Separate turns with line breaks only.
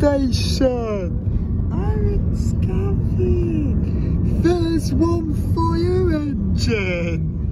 Station. Oh, it's coming. There's one fire engine.